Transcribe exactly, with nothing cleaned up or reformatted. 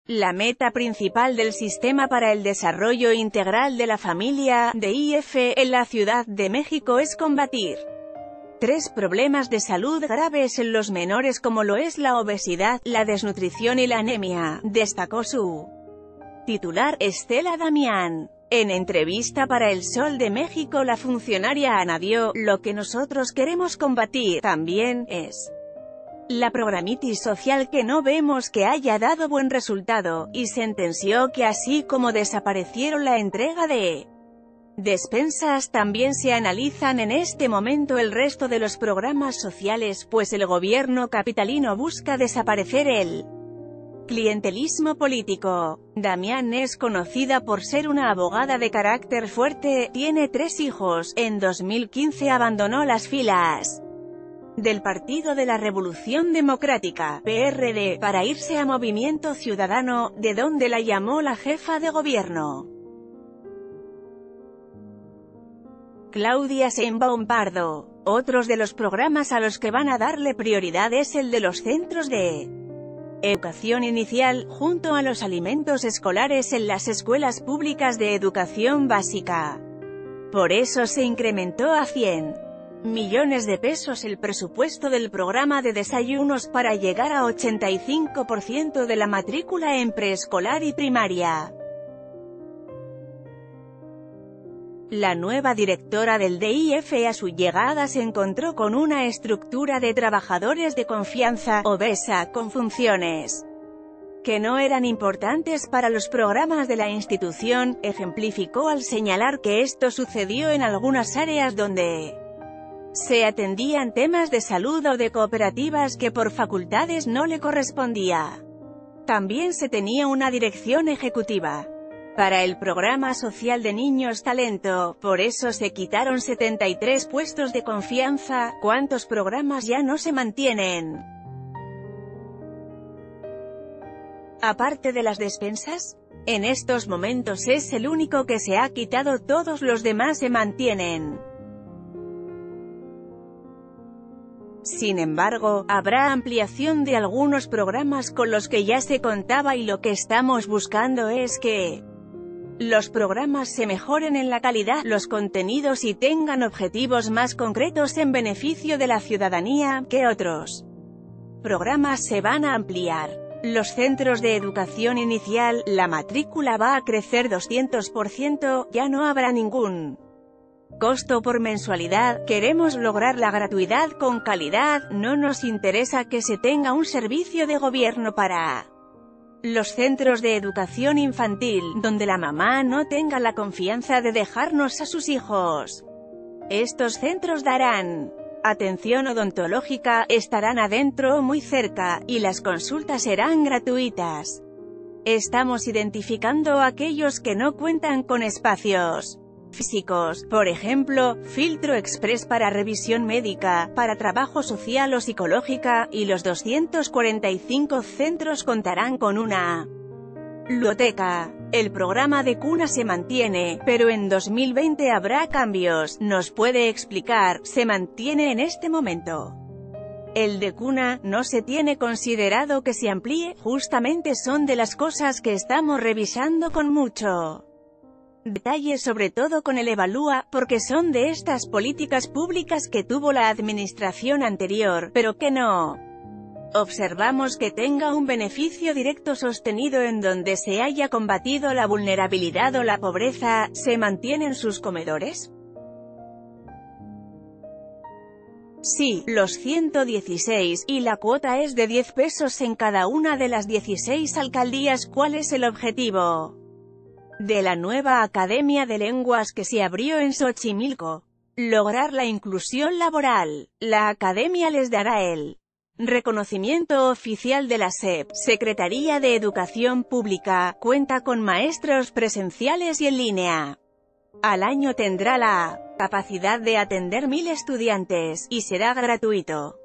La meta principal del Sistema para el Desarrollo Integral de la Familia, D I F, en la Ciudad de México es combatir tres problemas de salud graves en los menores como lo es la obesidad, la desnutrición y la anemia, destacó su titular, Estela Damián. En entrevista para El Sol de México, la funcionaria añadió, lo que nosotros queremos combatir, también, es la programitis social que no vemos que haya dado buen resultado, y sentenció que así como desaparecieron la entrega de despensas, también se analizan en este momento el resto de los programas sociales, pues el gobierno capitalino busca desaparecer el clientelismo político. Damián es conocida por ser una abogada de carácter fuerte, tiene tres hijos. En dos mil quince abandonó las filas del Partido de la Revolución Democrática, P R D, para irse a Movimiento Ciudadano, de donde la llamó la jefa de gobierno. Claudia Sheinbaum Pardo. Otros de los programas a los que van a darle prioridad es el de los centros de educación inicial, junto a los alimentos escolares en las escuelas públicas de educación básica. Por eso se incrementó a cien millones de pesos el presupuesto del programa de desayunos para llegar a ochenta y cinco por ciento de la matrícula en preescolar y primaria. La nueva directora del D I F a su llegada se encontró con una estructura de trabajadores de confianza, obesa, con funciones que no eran importantes para los programas de la institución, ejemplificó al señalar que esto sucedió en algunas áreas donde se atendían temas de salud o de cooperativas que por facultades no le correspondía. También se tenía una dirección ejecutiva para el programa social de Niños Talento, por eso se quitaron setenta y tres puestos de confianza. ¿Cuántos programas ya no se mantienen? Aparte de las despensas, en estos momentos es el único que se ha quitado, todos los demás se mantienen. Sin embargo, habrá ampliación de algunos programas con los que ya se contaba y lo que estamos buscando es que los programas se mejoren en la calidad, los contenidos y tengan objetivos más concretos en beneficio de la ciudadanía, que otros programas se van a ampliar. Los centros de educación inicial, la matrícula va a crecer doscientos por ciento, ya no habrá ningún costo por mensualidad, queremos lograr la gratuidad con calidad, no nos interesa que se tenga un servicio de gobierno para los centros de educación infantil, donde la mamá no tenga la confianza de dejarnos a sus hijos. Estos centros darán atención odontológica, estarán adentro o muy cerca, y las consultas serán gratuitas. Estamos identificando a aquellos que no cuentan con espacios físicos, por ejemplo, filtro express para revisión médica, para trabajo social o psicológica, y los doscientos cuarenta y cinco centros contarán con una ludoteca. El programa de cuna se mantiene, pero en dos mil veinte habrá cambios, nos puede explicar. Se mantiene en este momento. El de cuna, no se tiene considerado que se amplíe, justamente son de las cosas que estamos revisando con mucho detalle, sobre todo con el Evalúa, porque son de estas políticas públicas que tuvo la administración anterior, pero que no observamos que tenga un beneficio directo sostenido en donde se haya combatido la vulnerabilidad o la pobreza. ¿Se mantienen sus comedores? Sí, los ciento dieciséis, y la cuota es de diez pesos en cada una de las dieciséis alcaldías. ¿Cuál es el objetivo de la nueva Academia de Lenguas que se abrió en Xochimilco? Lograr la inclusión laboral. La academia les dará el reconocimiento oficial de la S E P, Secretaría de Educación Pública, cuenta con maestros presenciales y en línea. Al año tendrá la capacidad de atender mil estudiantes, y será gratuito.